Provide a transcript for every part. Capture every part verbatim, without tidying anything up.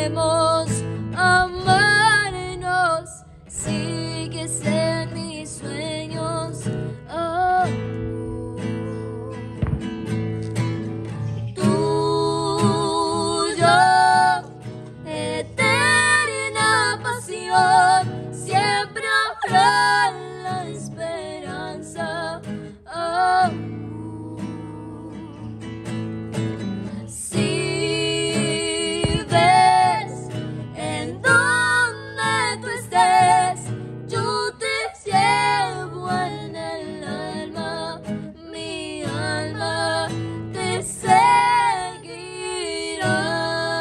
podemos amarnos. Sigues en mis sueños. Oh, tú, yo, eterna pasión. Siempre habrá la esperanza. Oh, si ves en donde tú estés, yo te llevo en el alma, mi alma te seguirá.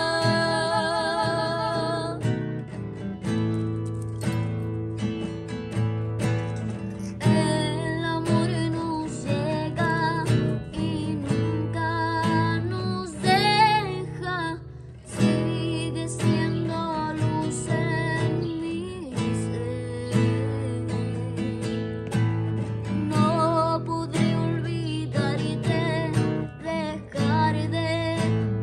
El amor nos llega y nunca nos deja. Sigue siendo luz en mi ser. No podré olvidarte, dejar de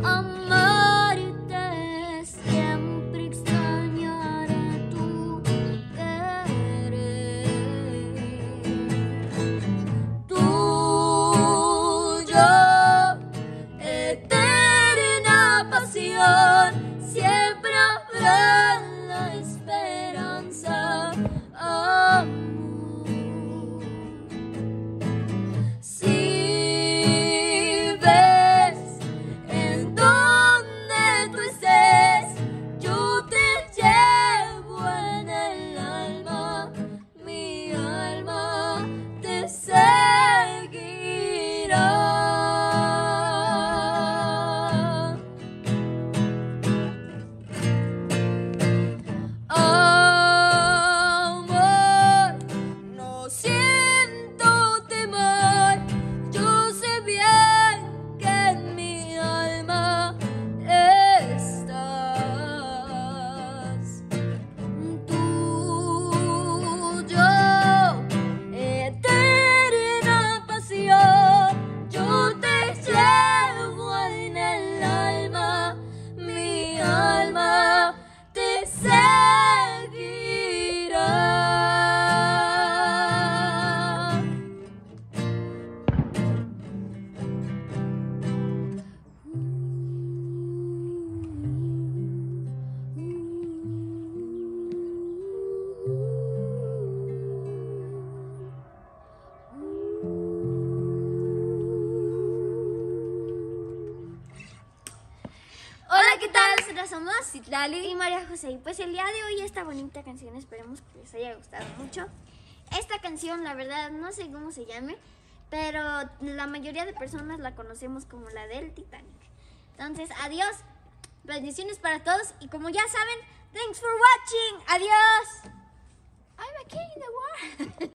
amarte. Siempre extrañaré tu querer. Tú, yo, eterna pasión. Siempre habrá la esperanza. Amor. Si ves en donde tú estés, yo te llevo en el alma, mi alma te seguirá. Amor, no siento temor. Yo sé bien que en mi alma estás. Tú, yo, eterna pasión. Yo te llevo en el alma, mi alma te seguirá. Hola, ¿qué tal? Nosotros somos Citlali y María José. Y pues el día de hoy esta bonita canción, esperemos que les haya gustado mucho. Esta canción, la verdad, no sé cómo se llame, pero la mayoría de personas la conocemos como la del Titanic. Entonces, adiós, bendiciones para todos y como ya saben, thanks for watching, adiós. I'm a king in the world.